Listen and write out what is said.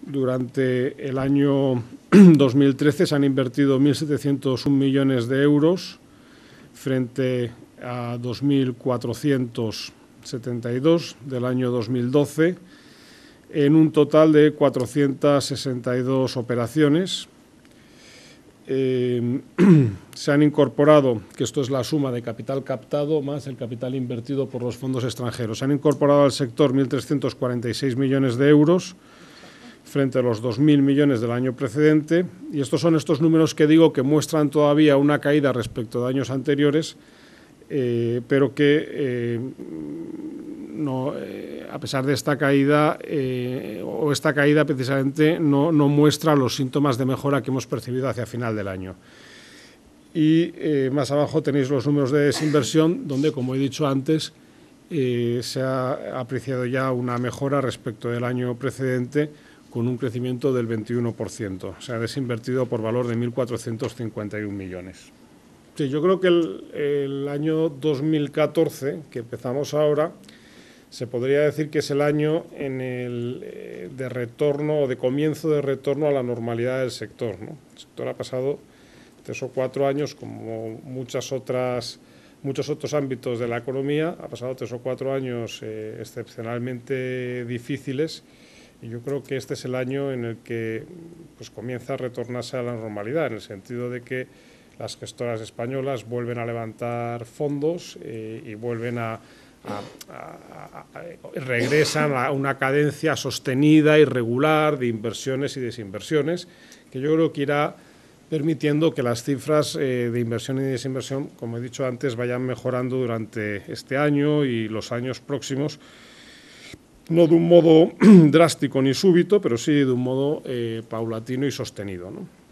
Durante el año 2013 se han invertido 1.701 millones de euros frente a 2.472 del año 2012, en un total de 462 operaciones. Se han incorporado, que esto es la suma de capital captado más el capital invertido por los fondos extranjeros, se han incorporado al sector 1.346 millones de euros frente a los 2.000 millones del año precedente, y estos son estos números que digo que muestran todavía una caída respecto de años anteriores, pero que a pesar de esta caída, esta caída precisamente no muestra los síntomas de mejora que hemos percibido hacia final del año. Y más abajo tenéis los números de desinversión, donde, como he dicho antes, se ha apreciado ya una mejora respecto del año precedente, con un crecimiento del 21%. Se ha desinvertido por valor de 1.451 millones. Sí, yo creo que el año 2014, que empezamos ahora, se podría decir que es el año de retorno o de comienzo de retorno a la normalidad del sector, ¿no? El sector ha pasado 3 o 4 años, como muchos otros ámbitos de la economía, ha pasado 3 o 4 años excepcionalmente difíciles, y yo creo que este es el año en el que pues, comienza a retornarse a la normalidad, en el sentido de que las gestoras españolas vuelven a levantar fondos y vuelven regresan a una cadencia sostenida y regular de inversiones y desinversiones, que yo creo que irá permitiendo que las cifras de inversión y desinversión, como he dicho antes, vayan mejorando durante este año y los años próximos, no de un modo drástico ni súbito, pero sí de un modo paulatino y sostenido, ¿no?